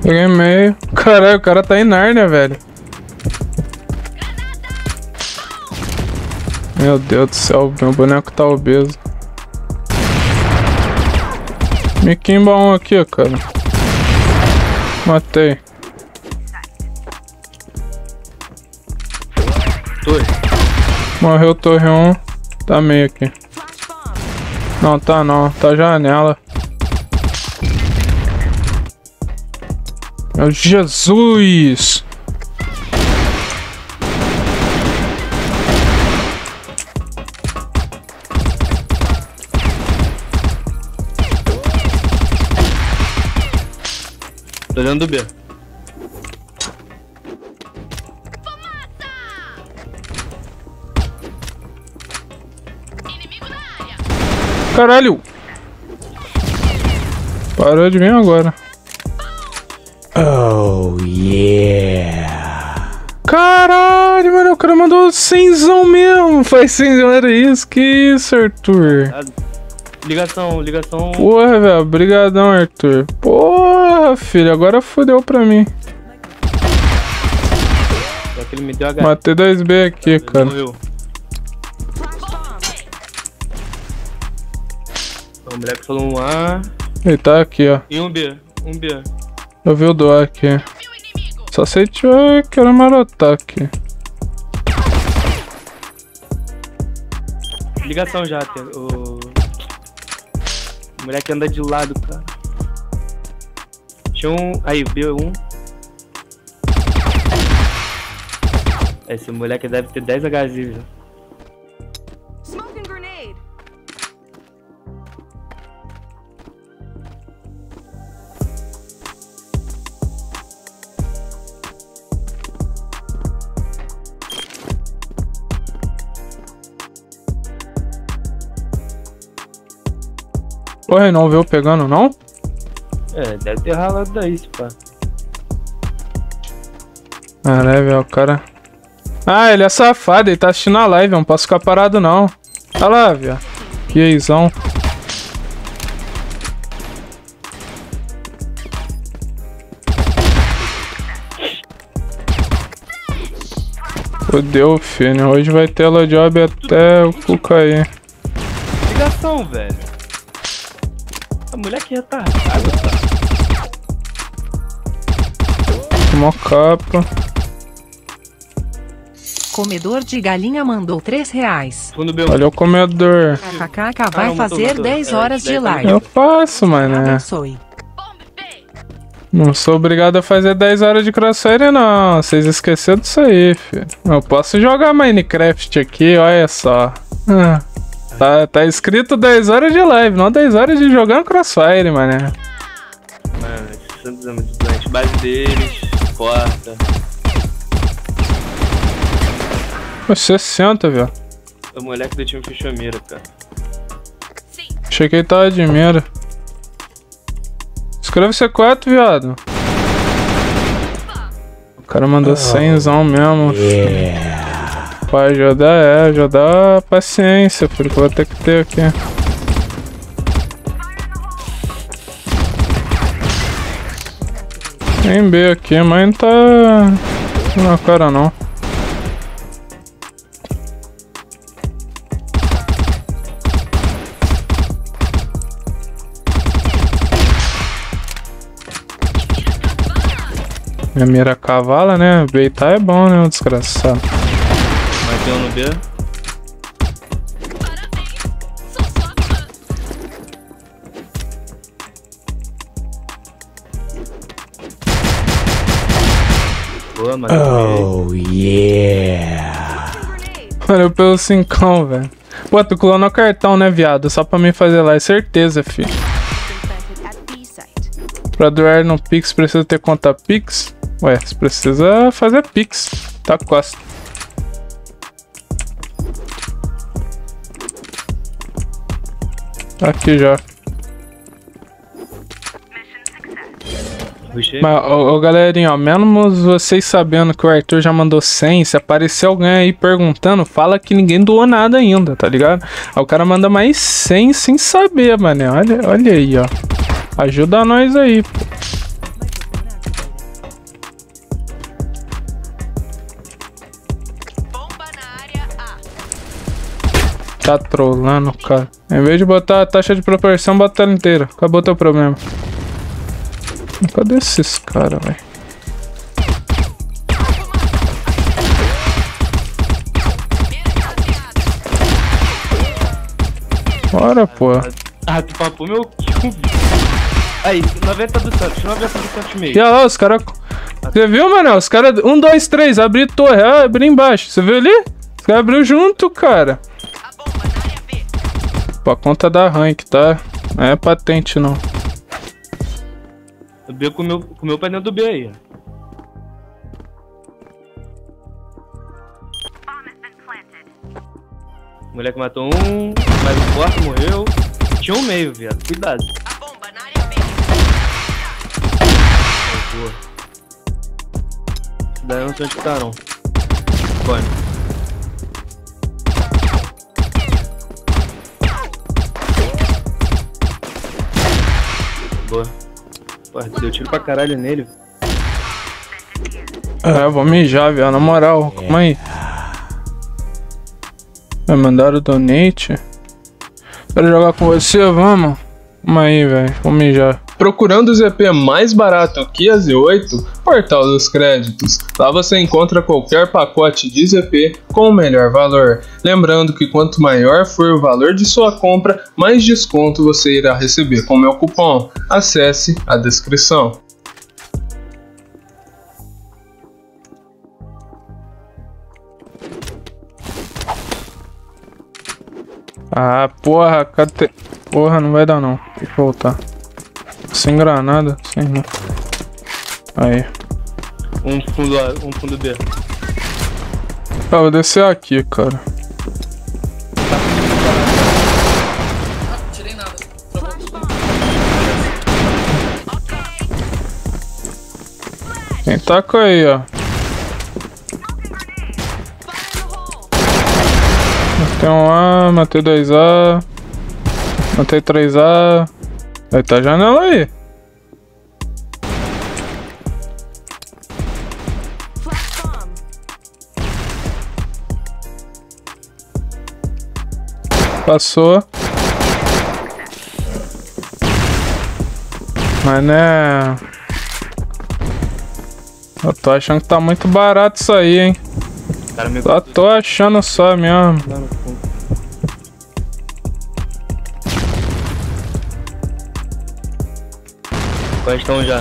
Peguei meio. Caralho, o cara tá em Nárnia, velho. Meu Deus do céu, meu boneco tá obeso. Me quimba um aqui, cara. Matei. Torre. Morreu torre 1. Tá meio aqui. Não, tá não. Tá janela. Meu Jesus! Tô olhando do B. Caralho! Parou de vir agora. Oh, yeah! Caralho, mano, o cara mandou 100zão mesmo. Faz 100zão, era isso? Que isso, Arthur? Ligação. Porra, velho, brigadão, Arthur. Porra, filho, agora fodeu pra mim. Só que ele me deu H. Matei 2B aqui, cara. Morreu. O moleque falou um A Ele tá aqui, ó. e um B. Eu vi o do A aqui. Só sei que eu quero marotar aqui. Ligação já, o moleque anda de lado, cara. Tinha um... Aí, B1. Esse moleque deve ter 10 HZ já. Smoking grenade. Porra, não viu pegando, não? É, deve ter ralado daí, se pá. Caralho, velho, o cara... Ah, ele é safado, ele tá assistindo a live, eu não posso ficar parado, não. Olha lá, velho. Que eizão. Fudeu, filho. Hoje vai ter ela job até o cu cair. Ligação, velho. A moleque é retardada, tá? Tomou capa. Comedor de galinha mandou R$3. Fundo B1. Olha o comedor. KKK vai fazer 10 horas de live. Eu faço, mano. Abençoe. Não sou obrigado a fazer 10 horas de crossfire, não. Vocês esqueceram disso aí, filho. Eu posso jogar Minecraft aqui, olha só. Tá escrito 10 horas de live, não 10 horas de jogar crossfire, mané. Mano, esses santos é muito doente. Base deles, porta. Pô, 60, velho. O moleque do time fechou a mira, cara. Achei que ele tava de mira. Escreve C4, viado. O cara mandou 100zão mesmo. Pra ajudar, ajudar a paciência, filho, que eu vou ter que ter aqui. Tem B aqui, mas não tá na cara não. Minha mira cavala, né? Beitar é bom, né? O desgraçado. Matei um no B. Boa, mano. Oh, yeah! Valeu pelo 5, velho. Pô, tu clonou cartão, né, viado? Só pra mim fazer lá, é certeza, filho. Pra doar no Pix, precisa ter conta Pix? Ué, você precisa fazer Pix. Tá costa. Tá aqui já. Mas, ô galerinha, ó, menos vocês sabendo que o Arthur já mandou 100, se aparecer alguém aí perguntando, fala que ninguém doou nada ainda, tá ligado? Aí o cara manda mais 100 sem saber, mané. Olha aí, ó. Ajuda nós aí, pô. Tá trolando, cara. Em vez de botar a taxa de proporção, bota ela inteira. Acabou teu problema. Cadê esses caras, velho? Bora, pô. Ah, tu papou meu kill. Aí, 90 do Santos, 90 do Santos meio. E olha lá, os caras... Você viu, mano? Os caras... 1, 2, 3, abrir torre. Ah, abrir embaixo. Você viu ali? Os caras abriu junto, cara. Pô, a conta da rank, tá? Não é patente, não. O B comeu pra dentro do B aí. O moleque matou um, mas o quarto morreu. Tinha um meio, viado. Cuidado. Boa. Esse daí eu não sei onde que tá, não. Bora. Boa. Porra, deu tiro pra caralho nele. É, vou mijar, viado. Na moral, calma aí. Vai mandar o donate? Quero jogar com você, vamos? Calma aí, velho. Vou mijar. Procurando o ZP mais barato que a Z8, Portal dos Créditos. Lá você encontra qualquer pacote de ZP com o melhor valor. Lembrando que quanto maior for o valor de sua compra, mais desconto você irá receber com meu cupom. Acesse a descrição. Ah, porra, cadê? Porra, não vai dar não. Tem que voltar. Sem granada, sem não. Aí. Um fundo B. Ah, vou descer aqui, cara. Tirei nada. Quem taca aí, ó. Matei um A, matei 2A. Matei 3A. Aí tá a janela aí. Passou. Mas né... Eu tô achando que tá muito barato isso aí, hein. Só tô achando só mesmo. Quais estão já?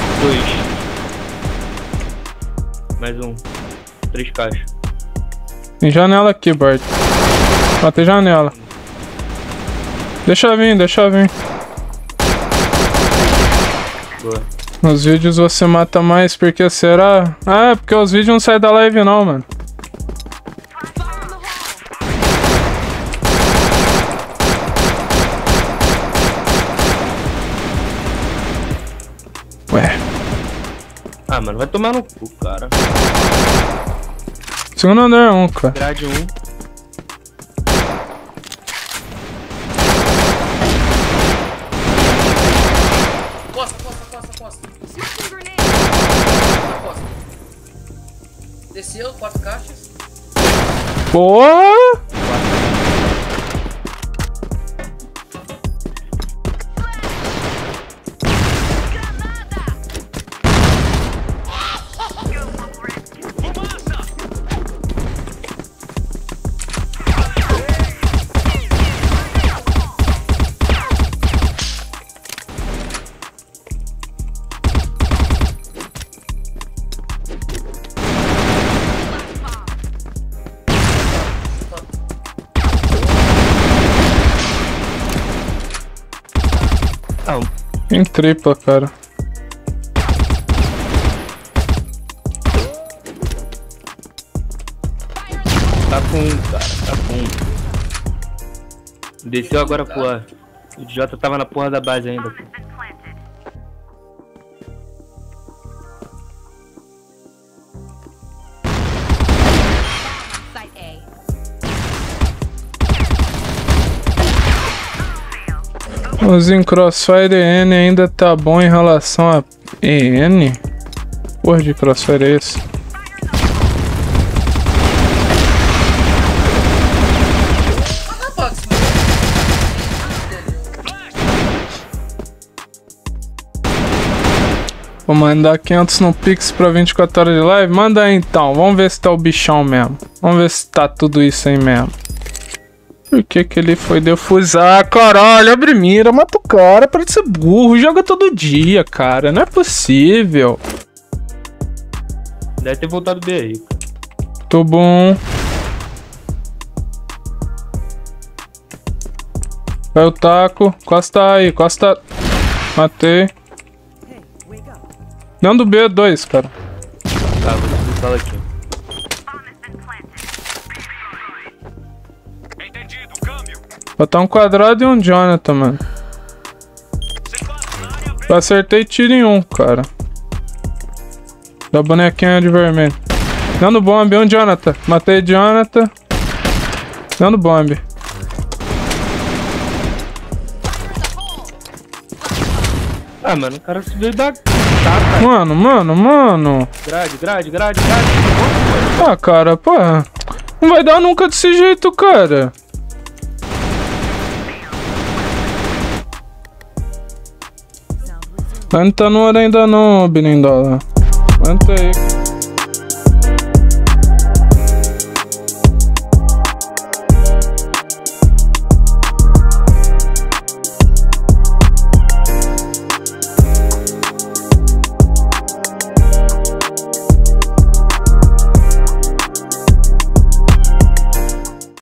2. Mais um. 3 caixas. Tem janela aqui, Bart. Matei janela. Deixa vir, deixa vir. Boa. Nos vídeos você mata mais porque será? Ah, é porque os vídeos não saem da live não, mano. Ué. Ah, mano, vai tomar no cu, cara. Segundo andar 1, cara. Grade 1. Costa. Desceu, 4 caixas. Boa! Em tripla, cara. Tá com um, cara. Tá com um. Desceu agora pro ar. O idiota tava na porra da base ainda. Os Crossfire N ainda tá bom em relação a EN? Porra de Crossfire é esse? Vou mandar 500 no Pix pra 24 horas de live? Manda aí então, vamos ver se tá o bichão mesmo. Vamos ver se tá tudo isso aí mesmo. Por que que ele foi defusar? Caralho, abre mira, mata o cara, para de ser burro, joga todo dia, cara, não é possível. Deve ter voltado B aí. Tô bom. Vai o taco, costa aí, costa. Matei. Dando B2, cara. Tá, vou expulsá-la aqui. Botar um quadrado e um Jonathan, mano. Eu acertei tiro em um, cara. Da bonequinha de vermelho. Dando bomb, um Jonathan. Matei Jonathan. Dando bomb. Ah, mano, o cara se veio da... Mano. Grade. Ah, cara, porra. Não vai dar nunca desse jeito, cara. Não tá no hora ainda não, Binindola. Aguenta aí.